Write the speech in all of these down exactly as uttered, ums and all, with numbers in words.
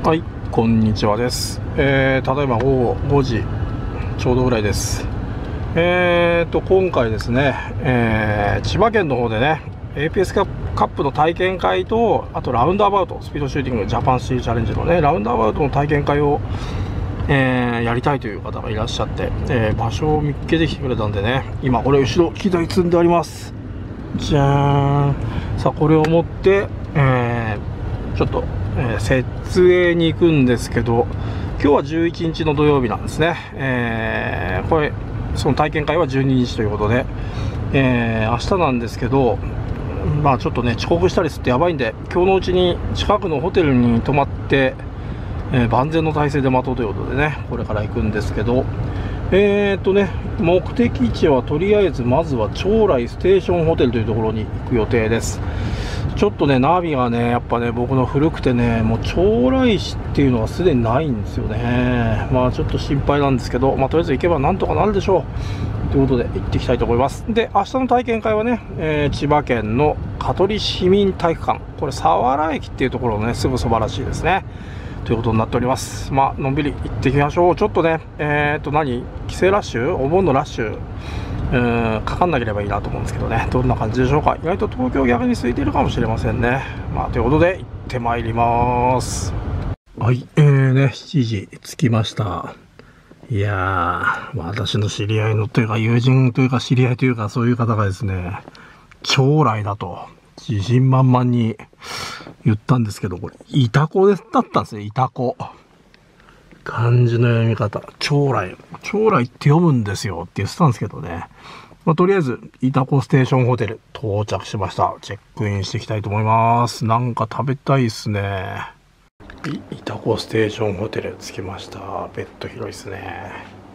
はい、こんにちはです。えー、ただいま午後ごじちょうどぐらいです。えーと、今回ですね、えー、千葉県の方でね、エーピーエス カップの体験会と、あとラウンドアバウト、スピードシューティングジャパンシティチャレンジのね、ラウンドアバウトの体験会を、えー、やりたいという方がいらっしゃって、えー、場所を見つけてきてくれたんでね、今、これ、後ろ、機材積んであります。じゃーん。さあ、これを持って、えー、ちょっと、えー、設営に行くんですけど、今日はじゅういちにちの土曜日なんですね。えー、これその体験会はじゅうににちということで、えー、明日なんですけど、まあちょっとね遅刻したりするとやばいんで、今日のうちに近くのホテルに泊まって、えー、万全の体制で待とうということでね、これから行くんですけど、えーっとね目的地はとりあえずまずは鳥来ステーションホテルというところに行く予定です。ちょっとねナビがねやっぱね僕の古くてね、もう鳥来市っていうのはすでにないんですよね。まあちょっと心配なんですけど、まあとりあえず行けばなんとかなるでしょうということで行っていきたいと思います。で、明日の体験会はね、えー、千葉県の香取市民体育館、これ佐原駅っていうところのねすぐそばらしいですねということになっております。まあのんびり行ってきましょう。ちょっとねえー、っと何帰省ラッシュ、お盆のラッシュうーんかかんなければいいなと思うんですけどね、どんな感じでしょうか。意外と東京逆に空いてるかもしれませんね。まあということで行ってまいります。はい、えーねしちじ着きました。いやー、私の知り合いのというか友人というか知り合いというかそういう方がですね、将来だと自信満々に言ったんですけど、これイタコだったんですよ。イタコ、漢字の読み方、将来将来って読むんですよって言ってたんですけどね、まあ、とりあえずイタコステーションホテル到着しました。チェックインしていきたいと思います。なんか食べたいですね。イタコステーションホテル着きました。ベッド広いですね。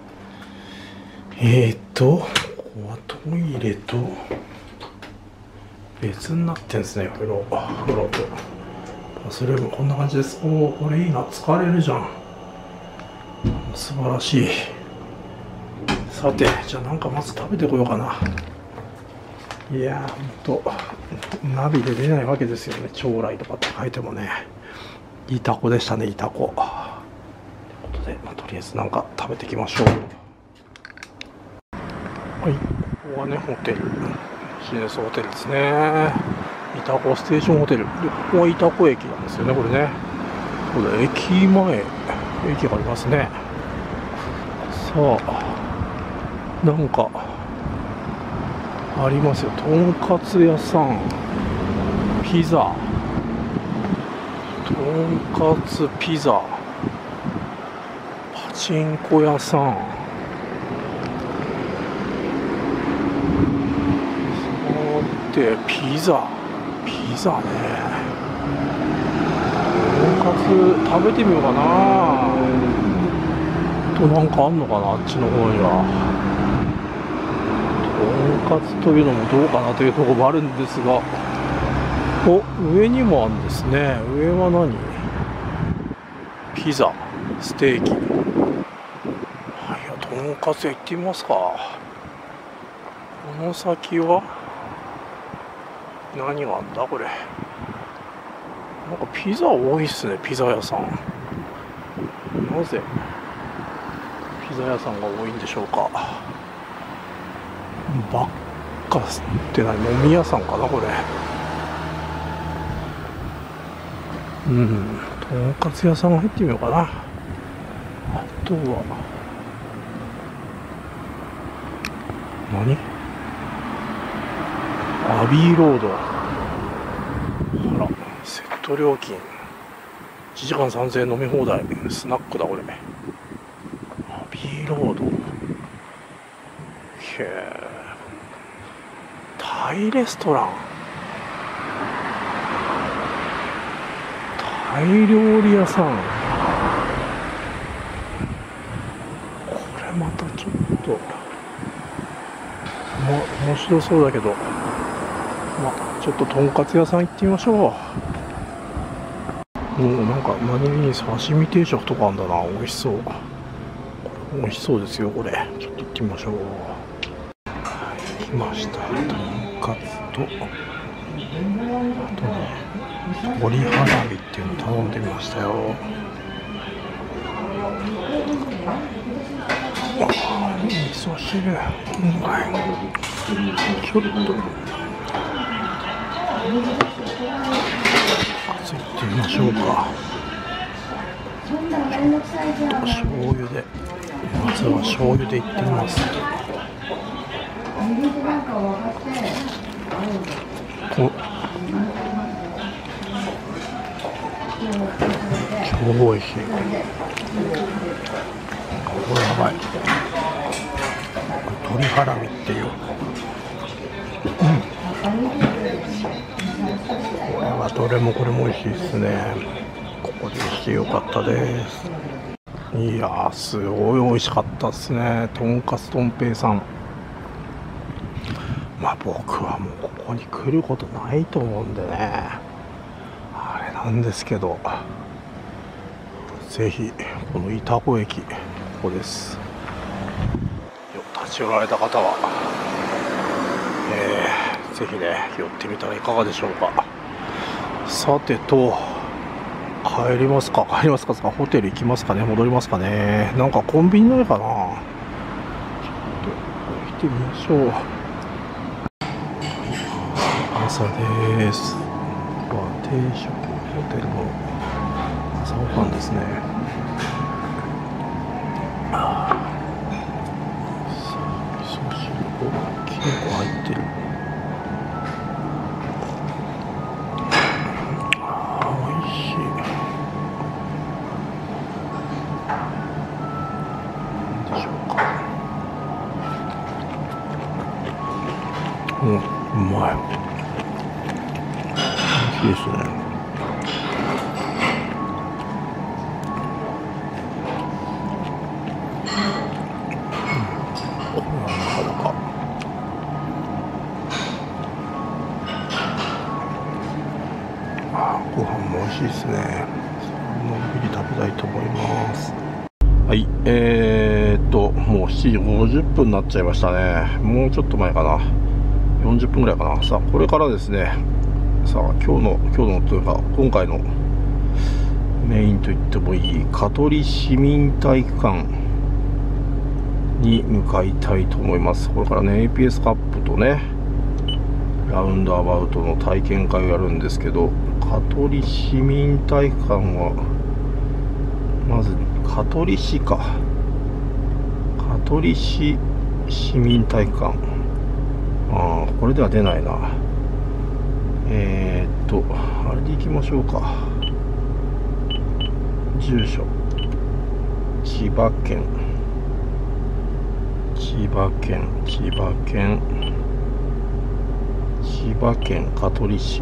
えーとここはトイレと別になってんですね。風呂風呂とバスルームこんな感じです。おお、これいいな、疲れるじゃん、素晴らしい。さてじゃあなんかまず食べてこようかな。いやーほんとナビで出ないわけですよね。将来とかって書いてもね。イタコでしたね、イタコ。ということで、まあ、とりあえずなんか食べていきましょう。はい、ここはねホテル、ビジネスホテルですね。イタコステーションホテルで、ここはイタコ駅なんですよね、これね。これ駅前、駅がありますね。さあなんかありますよ。とんかつ屋さん、ピザ、とんかつピザ、パチンコ屋さん、でピザピザね。とんかつ食べてみようかな。となんかあんのかな、あっちの方には。とんかつというのもどうかなというところもあるんですが、お、上にもあるんですね。上は何？ピザ、ステーキ。はい、とんかつ屋行ってみますか。この先は何があんだこれ。なんかピザ多いっすね、ピザ屋さん。なぜピザ屋さんが多いんでしょうか。バッカスって何、飲み屋さんかなこれ。うん、とんかつ屋さん入ってみようかな。あとは何、アビーロード、あらセット料金いちじかんさんぜんえん飲み放題、スナックだこれ。アビーロード、へえ、タイレストラン、タイ料理屋さん、これまたちょっとも面白そうだけど、まあ、ちょっととんかつ屋さん行ってみましょう。おお、なんか何気に刺身定食とかあんだな。美味しそう。これ美味しそうですよこれ。ちょっと行ってみましょう。来ました。とんかつと、あとね鶏ハラミっていうの頼んでみましたよ。 味噌汁うまい。ちょっとついてみましょうか。醤油で、まずは醤油でいってみます。お、超おいしい。これやばい。鶏ハラミっていう、うん、これはどれもこれも美味しいですね。ここでしてよかったです。いやー、すごい美味しかったですね。とんかつとん平さん。まあ僕はもうここに来ることないと思うんでね、あれなんですけど、ぜひこの板子駅、ここです。立ち寄られた方は、えー、ぜひね寄ってみたらいかがでしょうか。さてと、帰りますか帰りますかホテル行きますかね、戻りますかね。なんかコンビニないかな。ちょっと行ってみましょう。朝です。定食ホテルの朝ごはんですね。ああ、味噌汁、きのこ入ってる。ああ、美味しい。何でしょうか。うん、うまい。美味しいですね。ご飯も美味しいですね。のんびり食べたいと思います。はい、えー、っともうしちじごじゅっぷんになっちゃいましたね。もうちょっと前かな、よんじゅっぷんぐらいかな。さあこれからですね、さあ今日の今日のというか今回のメインと言ってもいい香取市民体育館に向かいたいと思います。これからね エーピーエス カップとねラウンドアバウトの体験会をやるんですけど、香取市民体育館はまず香取市か香取市市民体育館、ああこれでは出ないな。えー、っとあれで行きましょうか。住所千葉県千葉県千葉県千葉県香取市。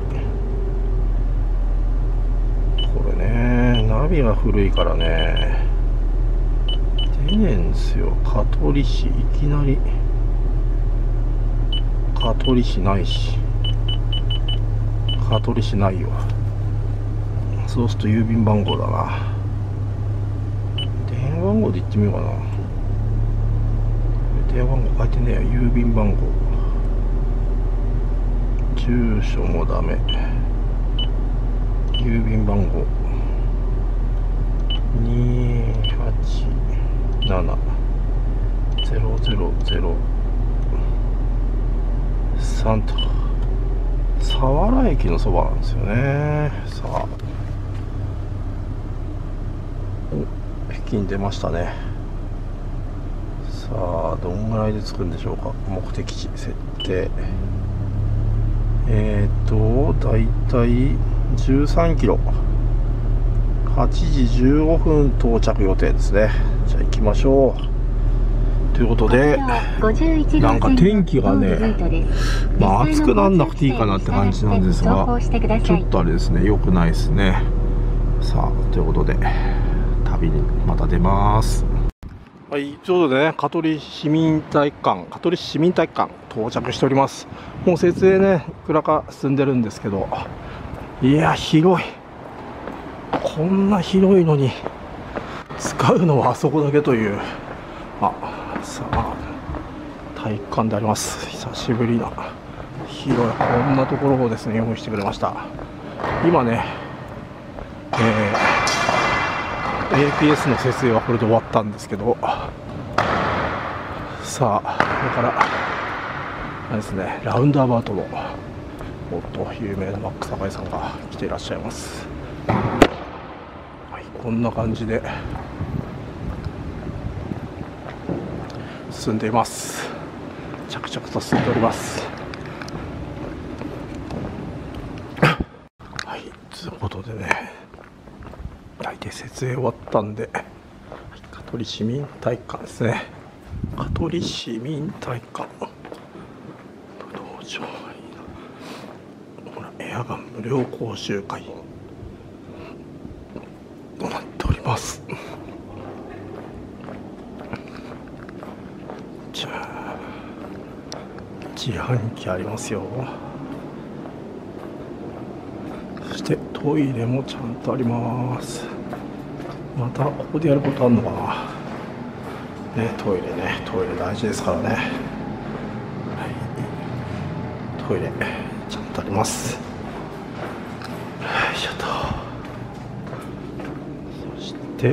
これねナビが古いからね出ねえんですよ。香取市いきなり香取市ないし、香取市ないよ。そうすると郵便番号だな。電話番号で行ってみようかな。電話番号書いてねえや。郵便番号、住所もダメ、郵便番号にはちななゼロゼロゼロさんと佐原駅のそばなんですよね。さあお駅に出ましたね。さあどんぐらいで着くんでしょうか。目的地設定、えっ、ー、とだいたいじゅうさんキロ、はちじじゅうごふん到着予定ですね。じゃあ行きましょう。ということでなんか天気がね、まあ暑くなんなくていいかなって感じなんですが、ちょっとあれですね、良くないですね。さあということで旅にまた出ます。はい、ということでね、香取市民体育館、香取市民体育館到着しております。もう設営ね、いくらか進んでるんですけど、いや広い。こんな広いのに使うのはあそこだけという、あ、さあ体育館であります。久しぶりな広いこんなところをですね用意してくれました。今ね、えー、エーピーエス の設営はこれで終わったんですけど、 さあこれからあれですね、ラウンドアバウトのもっと有名なマック酒井さんが来ていらっしゃいます。はい、こんな感じで進んでいます。着々と進んでおります。はい、ということでね、大体設営終わったんで、香取市民体育館ですね。香取市民体育館、武道場、ほらエアガン無料講習会となっております。じゃあ自販機ありますよ。そしてトイレもちゃんとあります。またここでやることあるのかなね。トイレね、トイレ大事ですからね。はい、トイレちゃんとあります。よいしょと。そして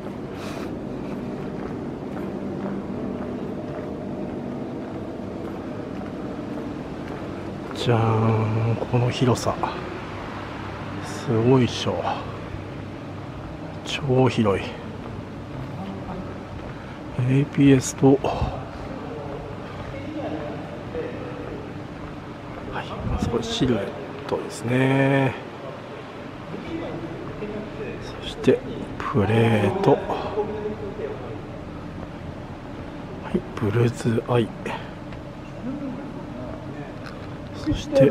じゃーん、この広さすごいっしょ。超広い。 エーピーエス と、はい、そこシルエットですね。そしてプレート、はい、ブルーズアイ、そして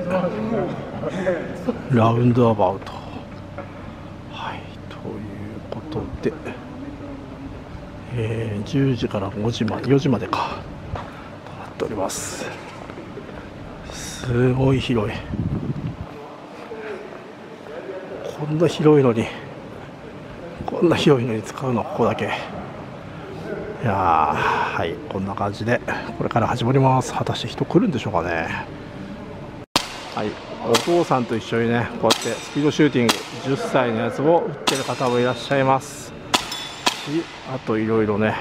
ラウンドアバウト、はい、ということで、えー、じゅうじからごじまで、よじまでかとなっております。すごい広い。こんな広いのにこんな広いのに使うのここだけ。いやー、はい、こんな感じでこれから始まります。果たして人来るんでしょうかね。はい、お父さんと一緒にね、こうやってスピードシューティングじゅっさいのやつを打ってる方もいらっしゃいますし、あといろいろね。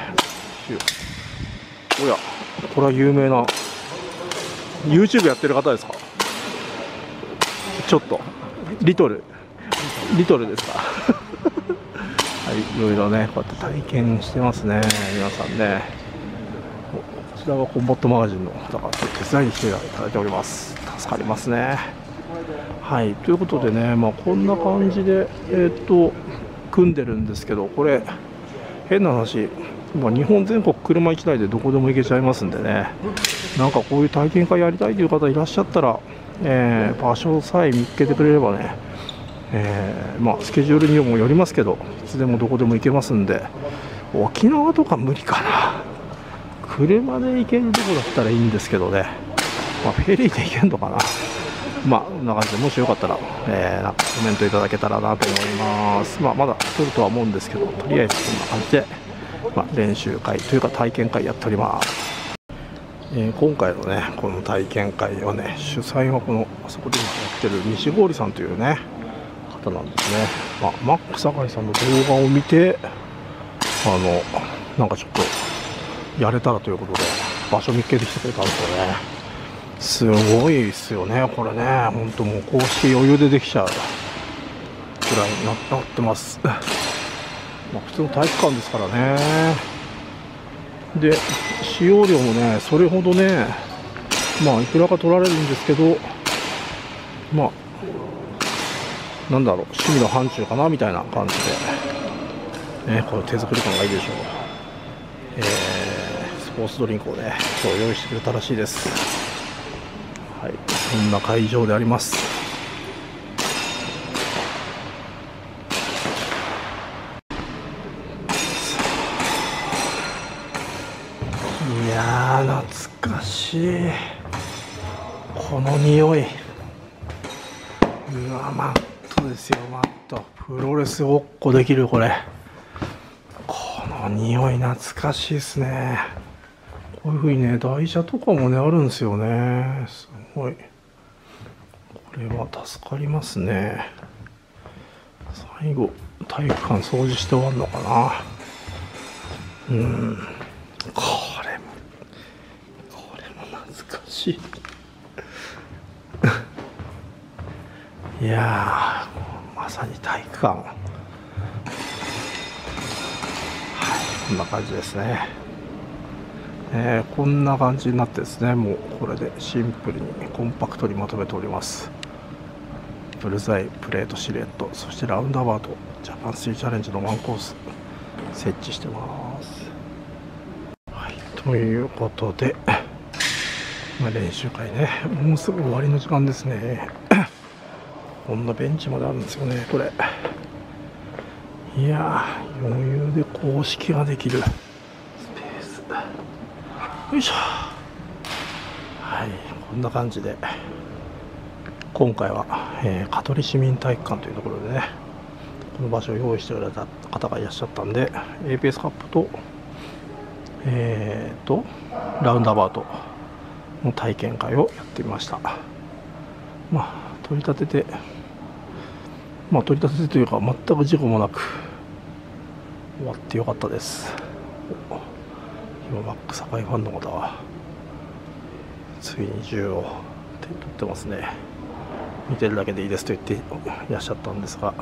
おや、これは有名な YouTube やってる方ですか。ちょっとリトルリトルですか。はい、いろいろねこうやって体験してますね、皆さんね。こちらはコンバットマガジンの方が手伝いに来ていただいております。助かりますね。はい、ということでね、まあ、こんな感じで、えー、っと組んでるんですけど、これ変な話、今日本全国車いちだいでどこでも行けちゃいますんでね、なんかこういう体験会やりたいという方いらっしゃったら、えー、場所さえ見つけてくれればね、えーまあ、スケジュールにもよりますけど、いつでもどこでも行けますんで。沖縄とか無理かな。車で行けるとこだったらいいんですけどね、まあ、フェリーで行けるのかな。まあ、こんな感じで、もしよかったら、えー、なんかコメントいただけたらなと思います。まあ、まだ撮るとは思うんですけど、とりあえずこんな感じで、まあ、練習会というか体験会やっております。えー、今回のね、この体験会はね、主催はこのあそこで今やってる西郡さんというね方なんですね。まあ、マック酒井さんの動画を見て、あのなんかちょっとやれたらということで場所見つけてきてくれたんですよね。すごいですよね、これね。本当もう公式余裕でできちゃうくらいになってます。まあ、普通の体育館ですからね。で、使用料もね、それほどね、まあいくらか取られるんですけど、まあなんだろう、趣味の範疇かなみたいな感じで、ね、この手作り感がいいでしょう。えー、スポーツドリンクをね、今日用意してくれたらしいです。はい、こんな会場であります。いやー、懐かしい。この匂い。うわ、マットですよ、マット。プロレスごっこできる、これ。この匂い懐かしいですね。こういう風にね、台車とかもね、あるんですよね。すごい。これは助かりますね。最後、体育館掃除して終わるのかな。うん。これ、 しい。いやー、まさに体育館。はい、こんな感じですね。えー、こんな感じになってですね、もうこれでシンプルにコンパクトにまとめております。ブルザイ、プレート、シルエット、そしてラウンドアバウト、ジャパンスリーチャレンジのワンコース設置してます。はい、ということで、まあ、練習会ね、もうすぐ終わりの時間ですね。こんなベンチまであるんですよね、これ。いやー、余裕で公式ができるスペース。よいしょ。はい、こんな感じで今回は、えー、香取市民体育館というところでね、この場所を用意してくれた方がいらっしゃったんで エーピーエス カップとえーとラウンドアバウトの体験会をやってみました。まあ取り立ててまあ取り立ててというか全く事故もなく終わってよかったです。今マック堺ファンの方はついに銃を手に取ってますね。見てるだけでいいですと言っていらっしゃったんですが、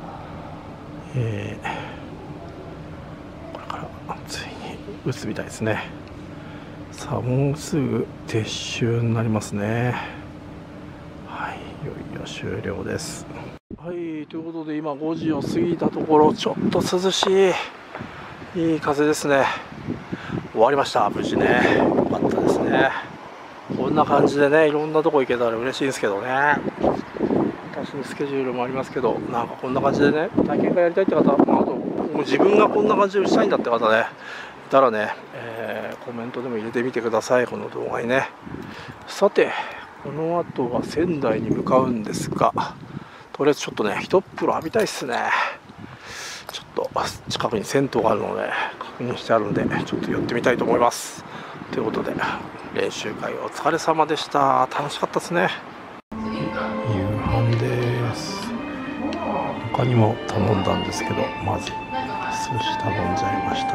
えー、これからついに撃つみたいですね。さあもうすぐ撤収になりますね。はい、いよいよ終了です。はい、ということで今ごじを過ぎたところ、ちょっと涼しいいい風ですね。終わりました、無事ね。よかったですね。こんな感じでね、いろんなとこ行けたら嬉しいんですけどね。私のスケジュールもありますけど、なんかこんな感じでね、体験会やりたいって方、まあ、あともう自分がこんな感じでしたいんだって方ね、いたらね、えー、コメントでも入れてみてください、この動画にね。さて、この後は仙台に向かうんですが、とりあえずちょっとね、一風呂浴びたいっすね。ちょっと近くに銭湯があるので確認してあるので、ちょっと寄ってみたいと思います。ということで、練習会お疲れ様でした。楽しかったですね。夕飯です。他にも頼んだんですけど、まず寿司頼んじゃいました。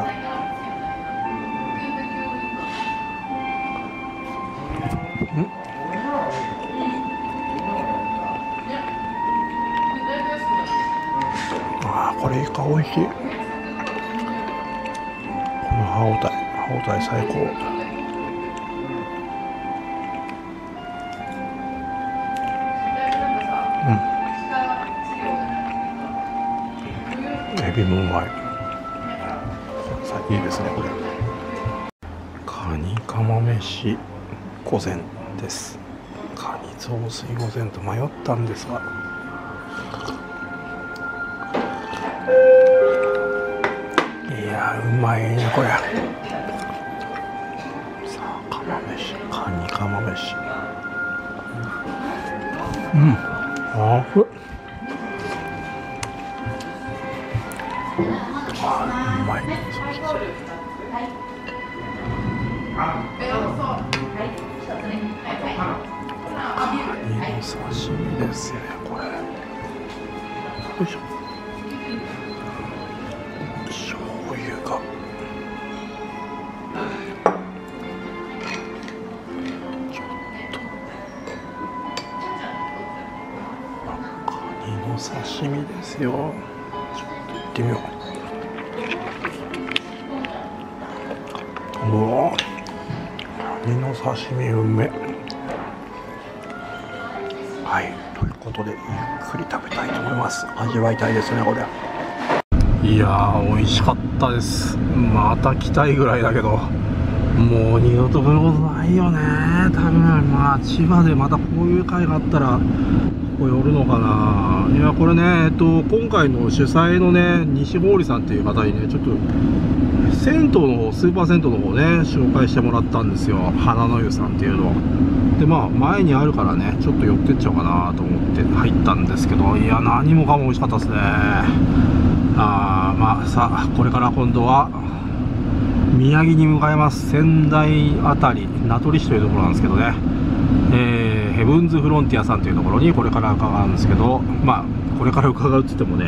んあー、これイカ美味しい。この歯応え歯応え最高。うん、エビもうまい。いいですね、これ。カニカマ飯御膳です。カニ雑炊御膳と迷ったんですが、いやうまいねこれ。さあ釜飯、カニ釜飯。うん、あふあうまい。カニの刺身ですねこれ。よいしょ。醤油がちょっと、カニの刺身ですよ。ちょっといってみよう。うわ、カニの刺身うめ。はい、ということでゆっくり食べたいと思います。味わいたいですねこれ。いやー美味しかったです。また来たいぐらいだけど、もう二度と来ることないよね多分。まあ千葉でまたこういう会があったらここ寄るのかな。いやこれね、えっと今回の主催のね西郡さんっていう方にね、ちょっと銭湯の方、スーパー銭湯の方ね紹介してもらったんですよ。花の湯さんっていうので、まあ前にあるからねちょっと寄ってっちゃおうかなと思って入ったんですけど、いや何もかも美味しかったですね。あー、まあさあこれから今度は宮城に向かいます。仙台あたり名取市というところなんですけどね、えー、ヘブンズフロンティアさんというところにこれから伺うんですけど、まあこれから伺うって言ってもね、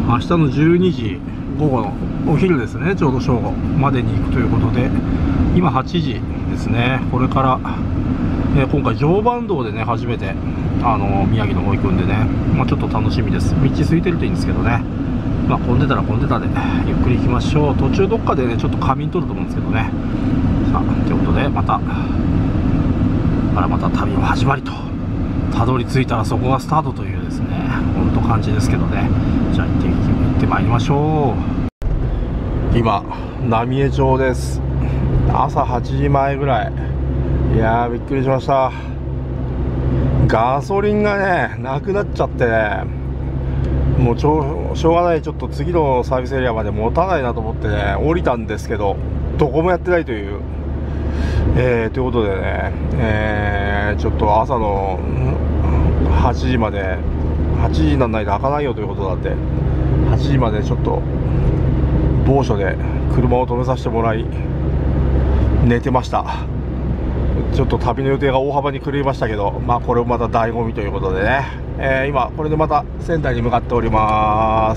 明日のじゅうにじごごのお昼ですね、ちょうど正午までに行くということで、今はちじですね。これから、えー、今回常磐道でね初めてあの宮城の方行くんでね、まあ、ちょっと楽しみです。道空いてるといいんですけどね、まあ、混んでたら混んでたでゆっくり行きましょう。途中どっかでねちょっと仮眠取ると思うんですけどね。さあということで、またまだまた旅の始まりと、たどり着いたらそこがスタートというですね、ほんと感じですけどね。じゃあ行って行ってまいりましょう。今浪江町です。朝はちじまえぐらい。いやーびっくりしました。ガソリンがねなくなっちゃってね、もうちょしょうがない、ちょっと次のサービスエリアまで持たないなと思ってね降りたんですけど、どこもやってないという、えー、ということでね、えー、ちょっと朝のはちじまで、はちじにならないと開かないよということなんで、はちじまでちょっと某所で車を止めさせてもらい寝てました。ちょっと旅の予定が大幅に狂いましたけど、まあこれもまた醍醐味ということでね、えー、今これでまた仙台に向かっております。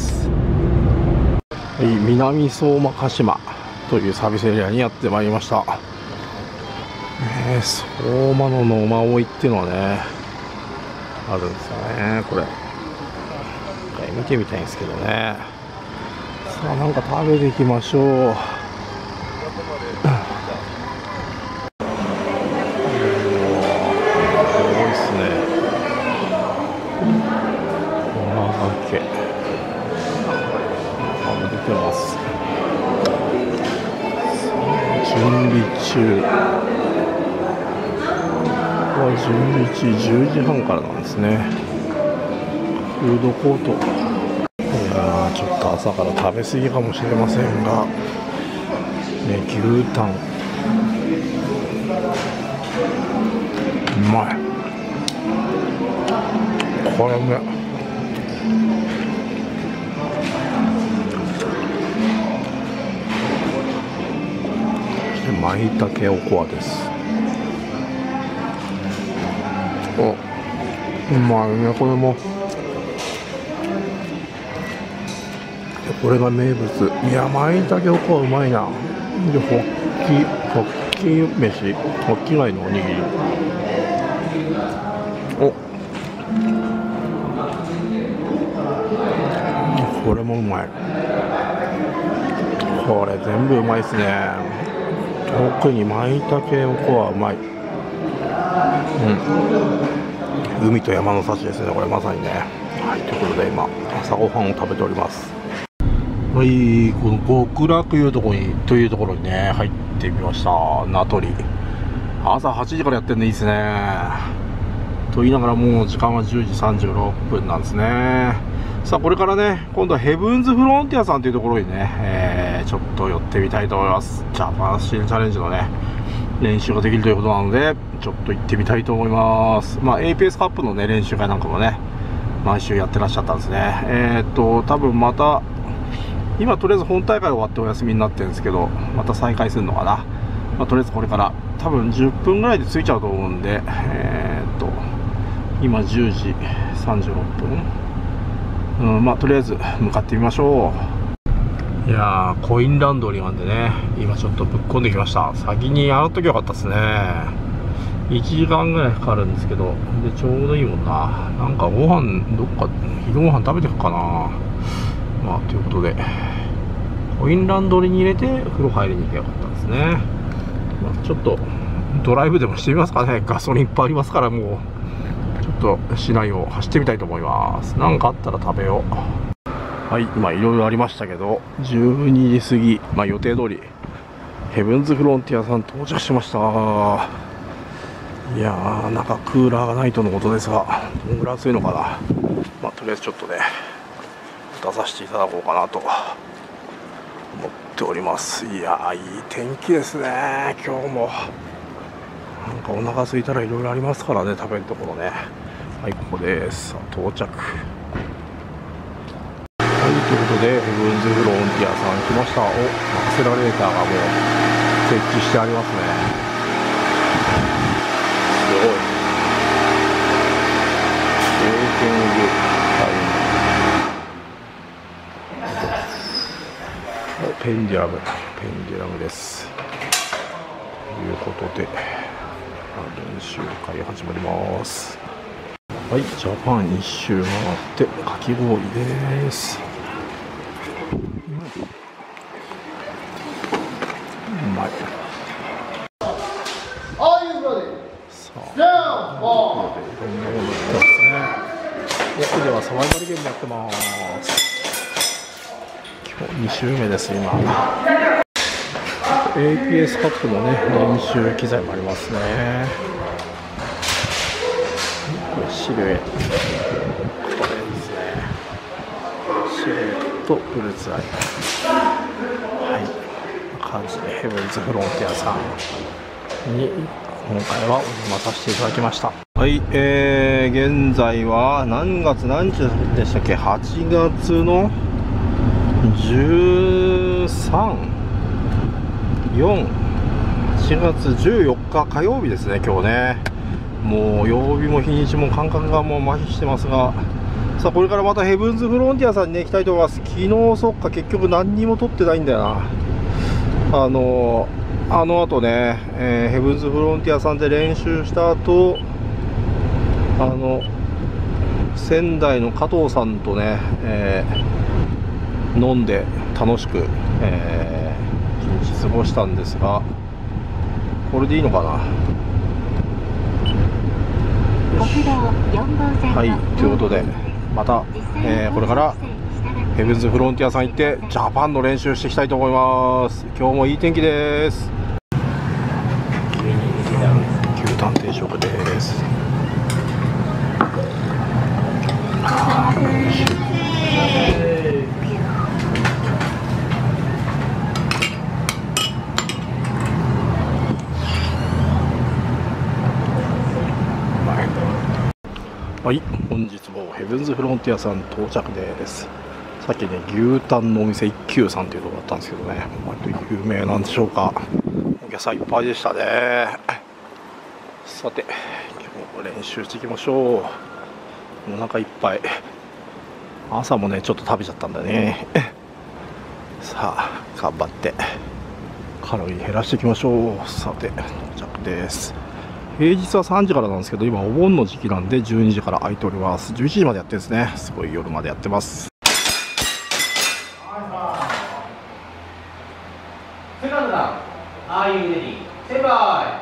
南相馬鹿島というサービスエリアにやってまいりました。えー、相馬の野馬追っていうのはねあるんですよね。これ見てみたいんですけどね。さあなんか食べていきましょう。準備中は準備中、じゅうじはんからなんですね。フードコート、いやーちょっと朝から食べ過ぎかもしれませんが、ね、牛タンうまい。これうまい。舞茸おこわです。お、うまいねこれも。これが名物。いや舞茸おこわうまいな。でホッキホッキ飯、ホッキ貝のおにぎり。お、これもうまい。これ全部うまいですね。特に舞茸おこわうまい。うん、海と山の幸ですねこれまさにね。はい、ということで今朝ごはんを食べております。はい、この極楽いうところにというところにね入ってみました。名取朝はちじからやってるんでいいですね。と言いながらもう時間はじゅうじさんじゅうろっぷんなんですね。さあこれからね今度はヘブンズフロンティアさんというところにね、えー、ちょっと寄ってみたいと思います。ジャパンシールチャレンジのね練習ができるということなのでちょっと行ってみたいと思います。まあ エーピーエス カップのね練習会なんかもね毎週やってらっしゃったんですね。えー、っと多分また今とりあえず本大会終わってお休みになってるんですけど、また再開するのかな。まあ、とりあえずこれから多分じゅっぷんぐらいで着いちゃうと思うんで、えー、っと今じゅうじさんじゅうろっぷん、うん、まあとりあえず向かってみましょう。いやーコインランドリーなんでね今ちょっとぶっこんできました。先に洗っときゃよかったですね。いちじかんぐらいかかるんですけど、でちょうどいいもんな。なんかご飯どっか昼ご飯食べてくかな。まあということでコインランドリーに入れて風呂入りに行けばよかったですね。まあ、ちょっとドライブでもしてみますかね。ガソリンいっぱいありますから、もうちょっと市内を走ってみたいと思います。なんかあったら食べよう。はい、今いろいろありましたけどじゅうにじ過ぎ、まあ、予定通りヘブンズフロンティアさん到着しました。いやーなんかクーラーがないとのことですが、どのぐらい暑いのかな。まあとりあえずちょっとね出させていただこうかなと思っております。いやーいい天気ですね今日も。なんかお腹空いたらいろいろありますからね食べるところね。はい、ここです。到着。はい、ということでヘブンズフロンティアさん来ました。お、アクセラレーターがもう設置してありますね。すごい。ウェイティングタイム。 ペンデュラムペンデュラムですということで練習会始まります。はい、ジャパン一周回ってかき氷です。うまい。さあ、いろんなものやってますね。奥ではサバイバルゲームやってます。今日に週目です今。エーピーエス カップのね練習機材もありますね。これシルエット、これですね。シルエットブルーツアイ、はい、感じでヘブンズフロンティアさんに今回はお邪魔させていただきました。はい、えー、現在は何月何日でしたっけ？はちがつのじゅうさん、よん、はちがつじゅうよっか火曜日ですね今日ね。もう曜日も日にちも感覚がもう麻痺してますが、さあこれからまたヘブンズフロンティアさんにね行きたいと思います。昨日そっか結局何にも撮ってないんだよな。あのあの後ね、えー、ヘブンズフロンティアさんで練習した後、あの仙台の加藤さんとね、えー、飲んで楽しく、えー、一日過ごしたんですが、これでいいのかな。はい、ということでまた、えー、これからヘブンズフロンティアさん行ってジャパンの練習していきたいと思います。今日もいい天気です。牛タン定食です。はい、本日もヘブンズフロンティアさん到着です。さっきね、牛タンのお店一休さんというところだったんですけどね、割と有名なんでしょうか。お客さんいっぱいでしたね。さて、今日も練習していきましょう。お腹いっぱい。朝もね、ちょっと食べちゃったんだね。さあ、頑張ってカロリー減らしていきましょう。さて、到着です。平日はさんじからなんですけど、今お盆の時期なんでじゅうにじから空いております。じゅういちじまでやってるんですね。すごい夜までやってます。セカンドだ。Are you ready? セバ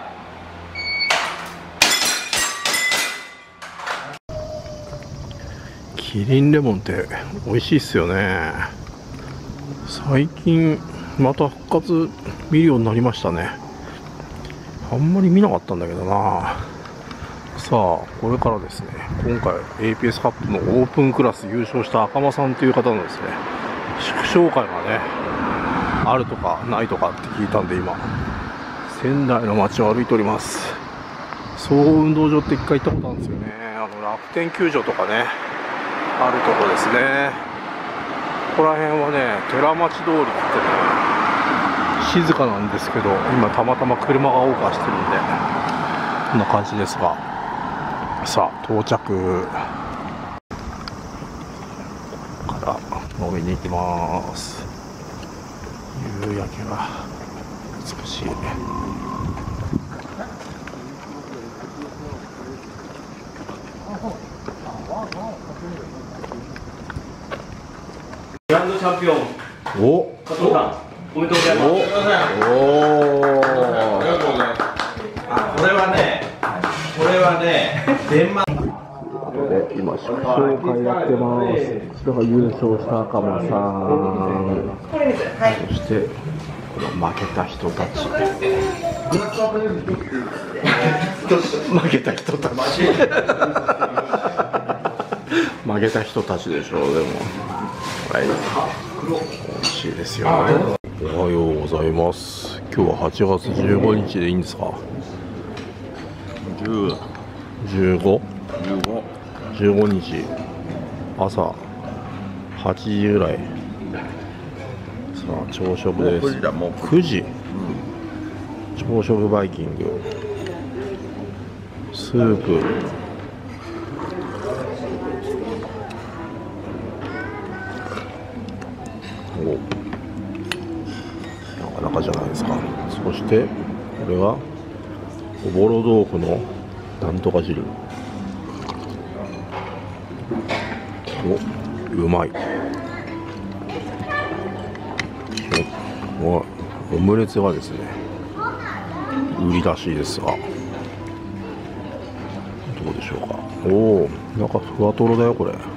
イ。キリンレモンって美味しいっすよね。最近また復活見るようになりましたね。あんまり見なかったんだけどな。さあこれからですね、今回 エーピーエス カップのオープンクラス優勝した赤間さんという方のですね祝勝会がねあるとかないとかって聞いたんで、今仙台の街を歩いております。総合運動場って一回行ったことあるんですよね。あの楽天球場とかねあるとこですね。ここら辺はね寺町通りってね静かなんですけど、今たまたま車が多く走ってるんでこんな感じですが、さあ到着から飲みに行きます。夕焼けが美しい。 グランドチャンピオンお加藤さんおめでとうございます。 おおありがとうございます。あ、これはね、これはね、デンマークで今祝勝会やってます。それが優勝した赤間さん、そしてこの負けた人たち負けた人たち負けた人たちでしょう。でもはい、美味しいですよね。おはようございます。今日ははちがつじゅうごにちでいいんですか？じゅう、じゅうご、じゅうごにち朝はちじぐらい。さあ朝食です。くじ、うん、朝食バイキング、スープ、おかなかじゃないですか。そしてこれがおぼろ豆腐のなんとか汁。お、うまい。お、オムレツがですね売りらしいですが、どうでしょうか。おお、なんかふわとろだよこれ。よ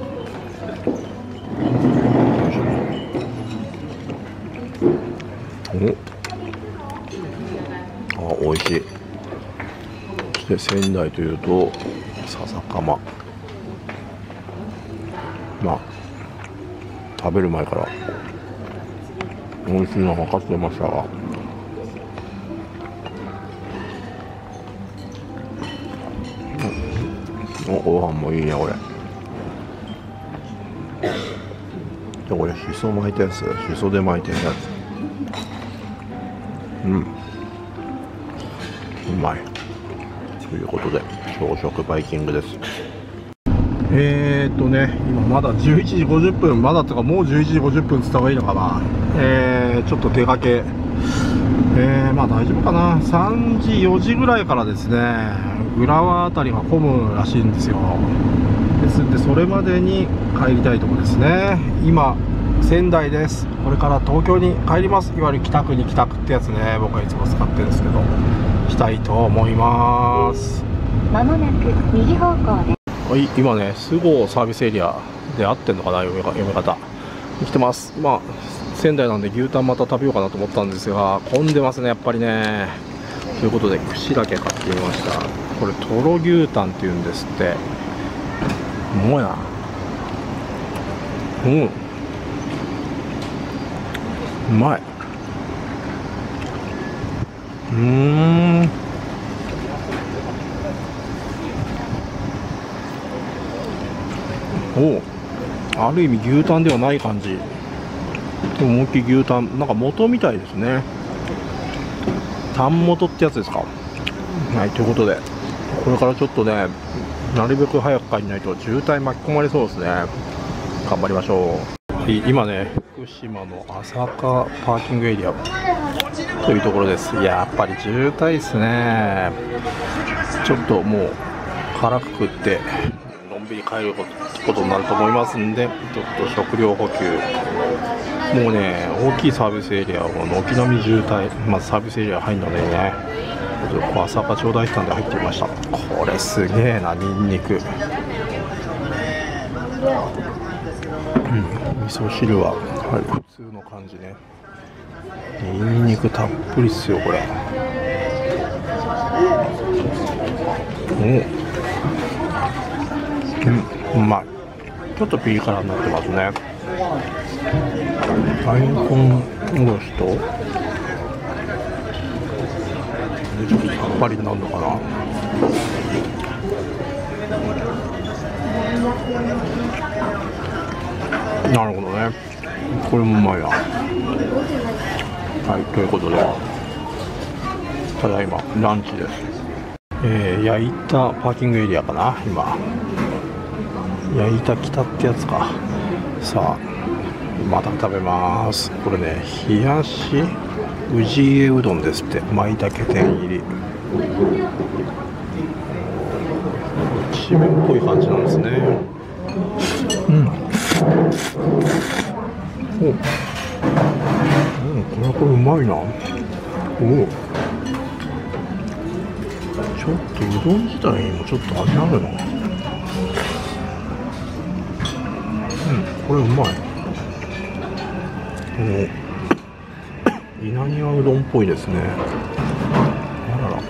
いしょ。お、あ、美味しい。そして仙台というと笹かま。まあ食べる前から美味しいの分かってましたが、うん、おご飯もいいねこれ。でこれしそ巻いたやつ、しそで巻いてるやつ、うん、うまい。ということで朝食バイキングです。えーっとね、今まだじゅういちじごじゅっぷん、まだとかもうじゅういちじごじゅっぷんつった方がいいのかな。えー、ちょっと出かけ、えー、まあ大丈夫かな。さんじよじぐらいからですね、浦和あたりが混むらしいんですよ。ですんでそれまでに帰りたいところですね。今仙台です。これから東京に帰ります。いわゆる北区に帰宅ってやつね、僕はいつも使ってるんですけど、したいと思います。 まもなく右方向で、 はい、今ね、菅生サービスエリアで合ってんのかな、読み読み方に来てます。まあ仙台なんで牛タンまた食べようかなと思ったんですが、混んでますねやっぱりね。ということで串だけ買ってみました。これとろ牛タンっていうんですって。うまいな。うん、うまい。うーん、お、ある意味牛タンではない感じ。でも思いっきり牛タン、なんか元みたいですね。タン元ってやつですか。はい、ということでこれからちょっとね、なるべく早く帰らないと渋滞巻き込まれそうですね。頑張りましょう。今ね、福島の朝霞パーキングエリアというところです。やっぱり渋滞ですね。ちょっともう腹くくってのんびり帰ることになると思いますんで、ちょっと食料補給。もうね、大きいサービスエリアを軒並み渋滞、まずサービスエリア入るのでね、朝霞頂戴したんで入ってみました。これすげえな、ニンニク。うん、味噌汁は、はい、普通の感じね。ニンニクたっぷりっすよこれ。うん、うん、うまい。ちょっとピリ辛になってますね。大根おろしとちょっとさっぱりになるのかな。なるほどね、これもうまいな。はい、ということでただいまランチです。えー、焼いたパーキングエリアかな。今焼いた北ってやつか。さあまた食べます。これね、冷やし宇治家うどんですって。舞茸天入り、ちめんっぽい感じなんですね。うん、お、うん、これはこれうまいな。お、ちょっとうどん自体にもちょっと味あるな。うん、これうまい。この稲庭うどんっぽいですね。あらら、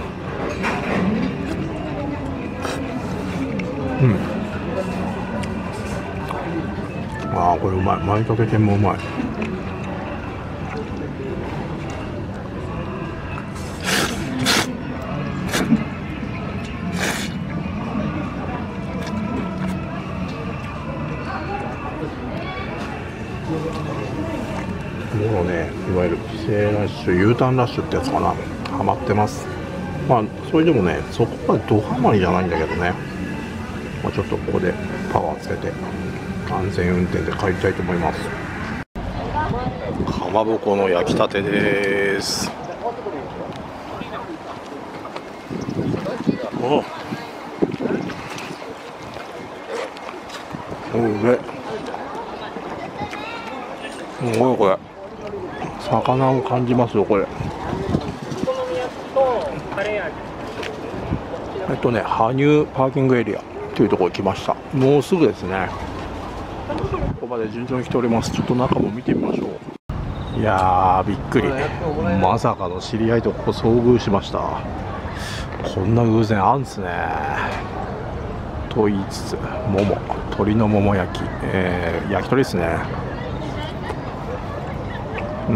うん、ああ、これうまい。舞茸天もうまい。もろね、いわゆる帰省ラッシュ、U ターンラッシュってやつかな、ハマってます。まあそれでもね、そこまでドハマりじゃないんだけどね、まあ、ちょっとここでパワーつけて安全運転で帰りたいと思います。川まぼこの焼きたてです。おお、うめえ。すごいこれ。魚を感じますよこれ。えっとね、羽生パーキングエリアというところに来ました。もうすぐですね。ここまで順調に来ております。ちょっと中も見てみましょう。いやー、びっくり。まさかの知り合いとここ遭遇しました。こんな偶然あんですね。と言いつつ、もも、鶏のもも焼き、えー、焼き鳥ですね。うん、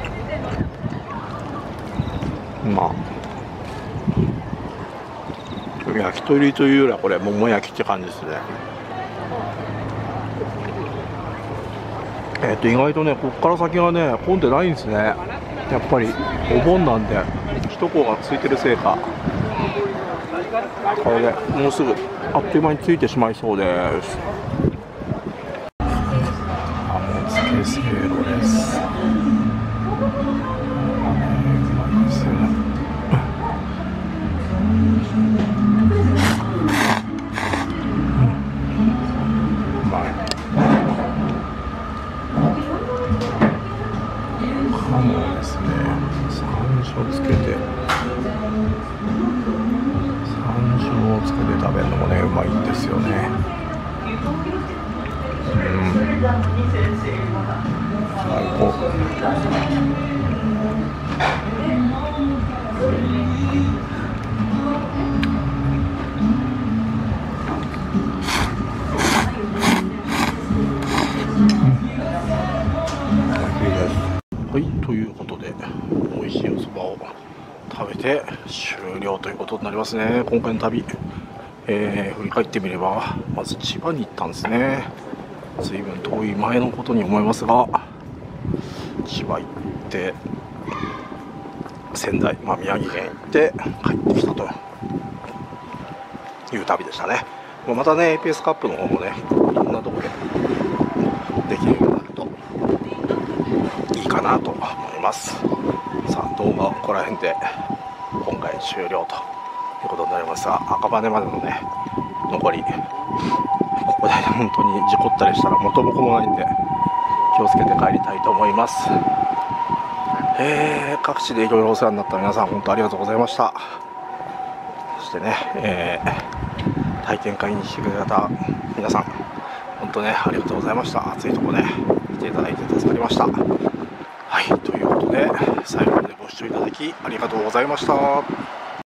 まあ焼き鳥というよりはこれもも焼きって感じですね。えっと意外とね、ここから先はね混んでないんですね。やっぱりお盆なんで首都高がついてるせいか、これでもうすぐあっという間に着いてしまいそうです。あもつけせいろです。つけて山椒をつけて食べるのもねうまいんですよね。うん最高。はい、ということで美味しいおそばを食べて終了ということになりますね。今回の旅、えー、振り返ってみればまず千葉に行ったんですね。随分遠い前のことに思いますが、千葉行って仙台、まあ、宮城県行って帰ってきたという旅でしたね。またね エーピーエス カップの方もねいろんなところでできるようになるといいかなと思います。さあ動画はここら辺で今回終了ということになりますが、赤羽までのね残りここで本当に事故ったりしたら元も子もないんで気をつけて帰りたいと思います。えー、各地でいろいろお世話になった皆さん本当ありがとうございました。そしてね、えー、体験会に来てくれた皆さん本当ねありがとうございました。暑いとこね来ていただいて助かりました。はい、ということで最後までご視聴いただきありがとうございました。